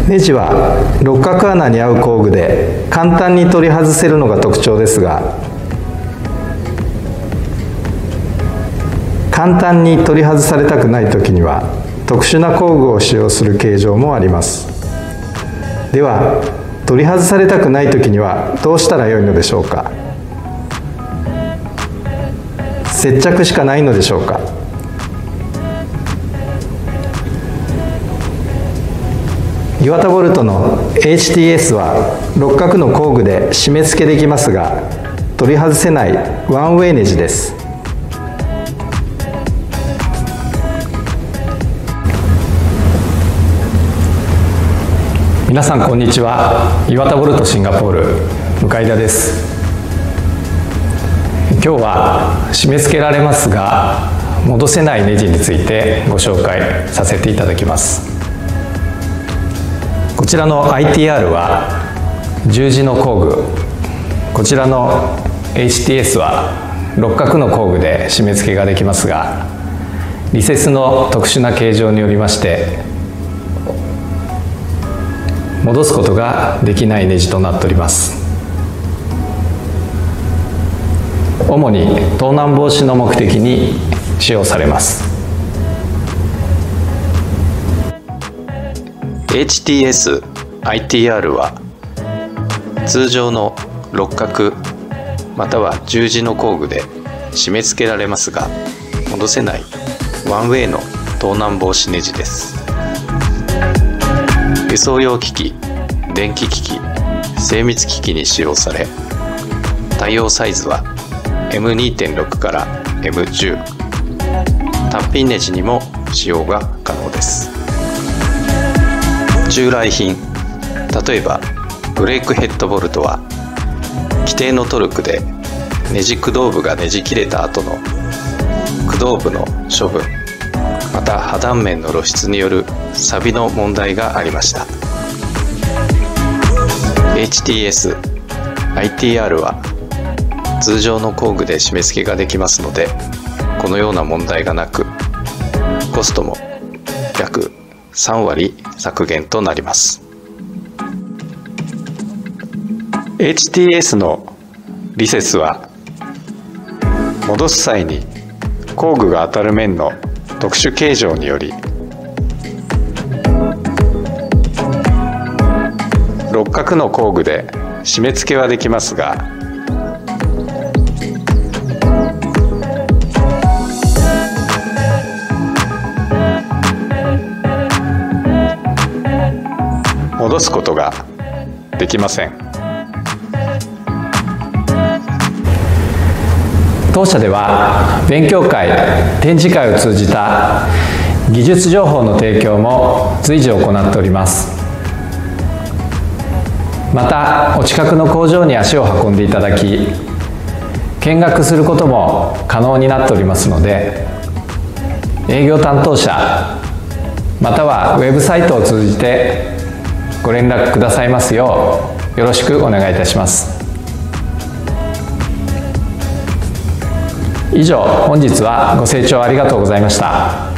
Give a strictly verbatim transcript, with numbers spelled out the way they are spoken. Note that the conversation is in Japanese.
ネジは六角穴に合う工具で簡単に取り外せるのが特徴ですが、簡単に取り外されたくないときには特殊な工具を使用する形状もあります。では取り外されたくないときにはどうしたらよいのでしょうか。接着しかないのでしょうか。岩田ボルトの エイチティーエス は六角の工具で締め付けできますが、取り外せないワンウェイネジです。 皆さんこんにちは。岩田ボルトシンガポール向田です。今日は締め付けられますが戻せないネジについてご紹介させていただきます。こちらの アイティーアール は十字の工具、こちらの エイチティーエス は六角の工具で締め付けができますが、リセスの特殊な形状によりまして戻すことができないネジとなっております。主に盗難防止の目的に使用されます。 エイチティーエス アイティーアール は通常の六角または十字の工具で締め付けられますが戻せないワンウェイの盗難防止ネジです。輸送用機器、電気機器、精密機器に使用され、対応サイズは エムにてんろく から エムじゅう、単品ネジにも使用が可能です。従来品、例えばブレークヘッドボルトは規定のトルクでネジ駆動部がねじ切れた後の駆動部の処分、また破断面の露出による錆の問題がありました。 エイチティーエス アイティーアール は通常の工具で締め付けができますのでこのような問題がなく、コストも約さんわり削減となります。 エイチティーエス のリセスは戻す際に工具が当たる面の特殊形状により六角の工具で締め付けはできますが戻すことができません。 当社では勉強会、展示会を通じた技術情報の提供も随時行っております。またお近くの工場に足を運んでいただき見学することも可能になっておりますので、営業担当者またはウェブサイトを通じてご連絡くださいますようよろしくお願いいたします。以上、本日はご清聴ありがとうございました。